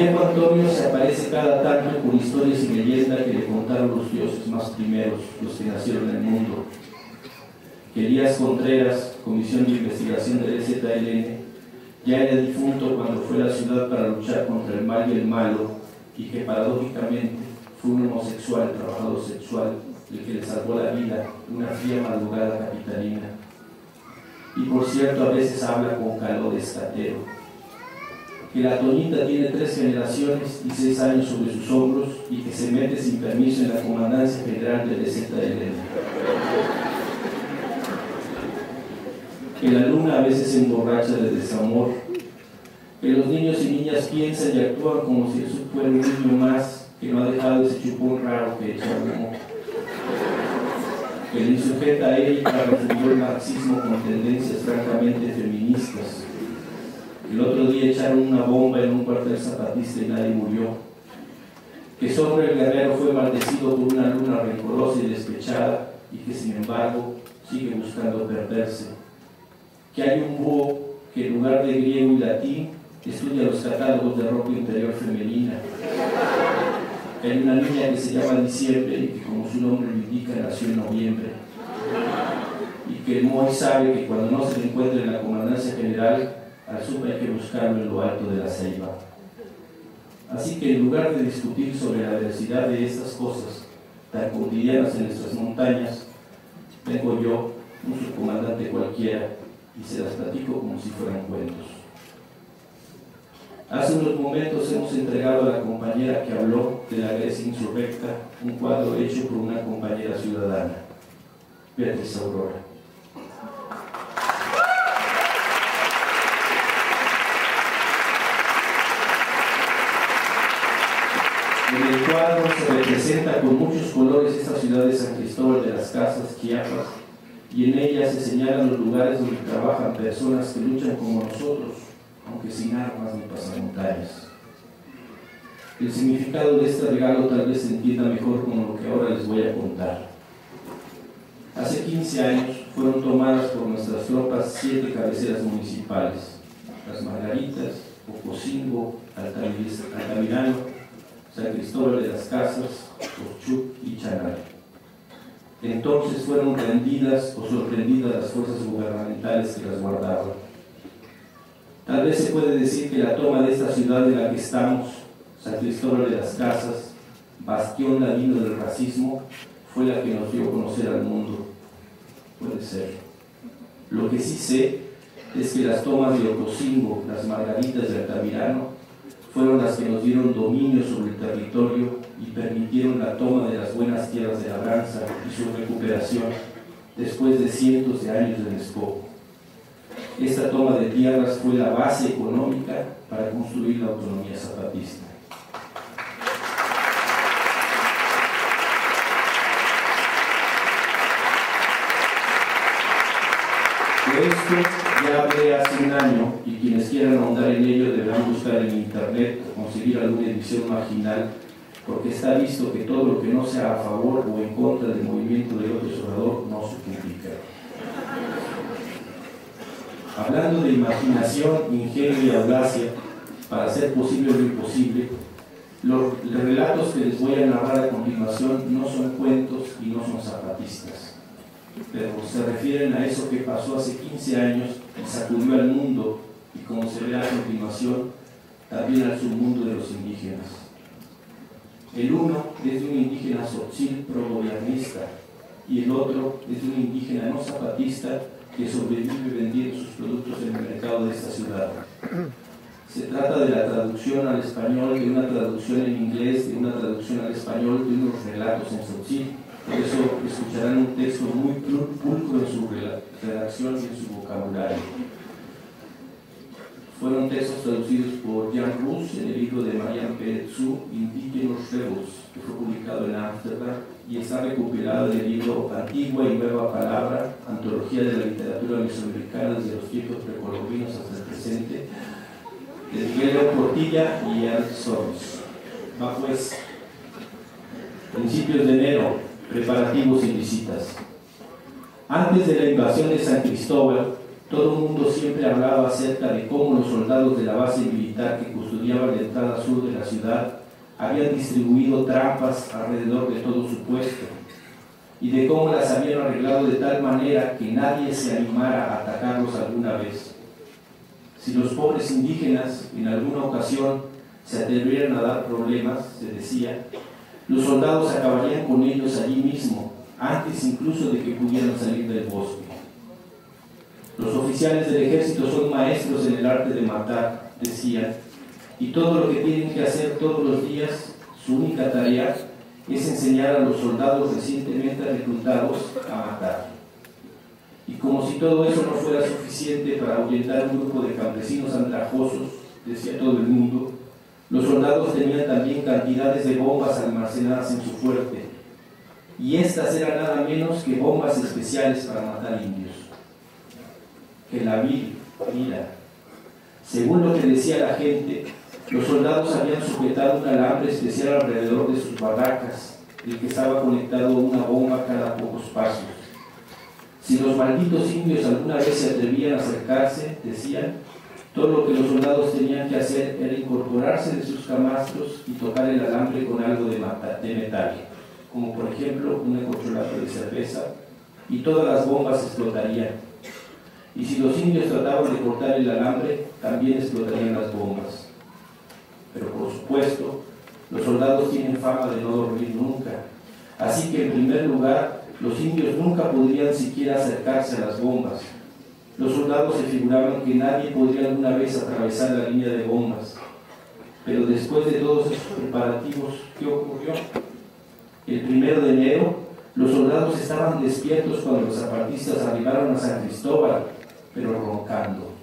viejo Antonio se aparece cada tanto con historias y leyendas que le contaron los dioses más primeros, los que nacieron en el mundo. Que Elías Contreras, Comisión de Investigación del EZLN, ya era difunto cuando fue a la ciudad para luchar contra el mal y el malo, y que paradójicamente fue un homosexual, trabajador sexual, el que le salvó la vida una fría madrugada capitalina. Y por cierto, a veces habla con calor de escatero. Que la Toñita tiene 3 generaciones y 6 años sobre sus hombros y que se mete sin permiso en la comandancia general del EZLN. Que la luna a veces se emborracha de desamor. Que los niños y niñas piensan y actúan como si eso fuera un niño más que no ha dejado ese chupón raro que echa humo. Que la insujeta Erika refundió el marxismo con tendencias francamente feministas. El otro día echaron una bomba en un cuartel zapatista y nadie murió. Que Sobre el Guerrero fue maldecido por una luna rencorosa y despechada y que sin embargo sigue buscando perderse. Que hay un búho que en lugar de griego y latín estudia los catálogos de ropa interior femenina. Que hay una niña que se llama Diciembre y que, como su nombre lo indica, nació en noviembre. Y que Moy sabe que cuando no se le encuentra en la comandancia general, al sur hay que buscarlo en lo alto de la ceiba. Así que en lugar de discutir sobre la diversidad de estas cosas tan cotidianas en nuestras montañas, vengo yo, un subcomandante cualquiera, y se las platico como si fueran cuentos. Hace unos momentos hemos entregado a la compañera que habló de la Grecia insurrecta un cuadro hecho por una compañera ciudadana, Beatriz Aurora. En el cuadro se representa con muchos colores esta ciudad de San Cristóbal de las Casas, Chiapas, y en ella se señalan los lugares donde trabajan personas que luchan como nosotros, aunque sin armas ni pasamontañas. El significado de este regalo tal vez se entienda mejor con lo que ahora les voy a contar. Hace 15 años fueron tomadas por nuestras tropas 7 cabeceras municipales: Las Margaritas, Ocosingo, Altamirano, San Cristóbal de las Casas, Ochuc y Chanal. Entonces fueron rendidas o sorprendidas las fuerzas gubernamentales que las guardaban. Tal vez se puede decir que la toma de esta ciudad en la que estamos, San Cristóbal de las Casas, bastión ladino del racismo, fue la que nos dio a conocer al mundo. Puede ser. Lo que sí sé es que las tomas de Ocosingo, Las Margaritas de Altamirano, fueron las que nos dieron dominio sobre el territorio y permitieron la toma de las buenas tierras de labranza y su recuperación después de cientos de años de despojo. Esta toma de tierras fue la base económica para construir la autonomía zapatista. De esto ya hablé hace un año y quienes quieran ahondar en ello deberán buscar en internet o conseguir alguna edición marginal, porque está visto que todo lo que no sea a favor o en contra del movimiento de López Obrador no se publica. Hablando de imaginación, ingenio y audacia para hacer posible lo imposible, los relatos que les voy a narrar a continuación no son cuentos y no son zapatistas, pero se refieren a eso que pasó hace 15 años y sacudió al mundo, y como se verá a continuación, también al submundo de los indígenas. El uno es de un indígena tzotzil pro-gobernista y el otro es de un indígena no zapatista que sobrevive vendiendo sus productos en el mercado de esta ciudad. Se trata de la traducción al español, de una traducción en inglés, de una traducción al español, de unos relatos en tzotzil. Por eso escucharán un texto muy pulcro en su redacción y en su vocabulario. Fueron textos traducidos por Jan Rus en el libro de Marian Pérez-Zu, Indígenas Rebels, que fue publicado en Ámsterdam y está recopilado en el libro Antigua y Nueva Palabra, Antología de la Literatura Mesoamericana desde los tiempos precolombinos hasta el presente, de Miguel Portilla y Al Soros. Va pues, principios de enero, preparativos y visitas. Antes de la invasión de San Cristóbal, todo el mundo siempre hablaba acerca de cómo los soldados de la base militar que custodiaba custodiaban la entrada sur de la ciudad habían distribuido trampas alrededor de todo su puesto, y de cómo las habían arreglado de tal manera que nadie se animara a atacarlos alguna vez. Si los pobres indígenas en alguna ocasión se atrevieran a dar problemas, se decía, los soldados acabarían con ellos allí mismo, antes incluso de que pudieran salir del bosque. Los oficiales del ejército son maestros en el arte de matar, decían, y todo lo que tienen que hacer todos los días, su única tarea, es enseñar a los soldados recientemente reclutados a matar. Y como si todo eso no fuera suficiente para ahuyentar un grupo de campesinos andrajosos, decía todo el mundo, los soldados tenían también cantidades de bombas almacenadas en su fuerte, y estas eran nada menos que bombas especiales para matar indios. Que la mira, según lo que decía la gente, los soldados habían sujetado un alambre especial alrededor de sus barracas, del que estaba conectado una bomba cada pocos pasos. Si los malditos indios alguna vez se atrevían a acercarse, decían, todo lo que los soldados tenían que hacer era incorporarse de sus camastros y tocar el alambre con algo de metal, como por ejemplo una corcholata de cerveza, y todas las bombas explotarían. Y si los indios trataban de cortar el alambre, también explotarían las bombas. Pero por supuesto, los soldados tienen fama de no dormir nunca. Así que en primer lugar, los indios nunca podrían siquiera acercarse a las bombas. Los soldados se figuraban que nadie podría alguna vez atravesar la línea de bombas. Pero después de todos esos preparativos, ¿qué ocurrió? El 1 de enero, los soldados estaban despiertos cuando los zapatistas arribaron a San Cristóbal, pero roncando.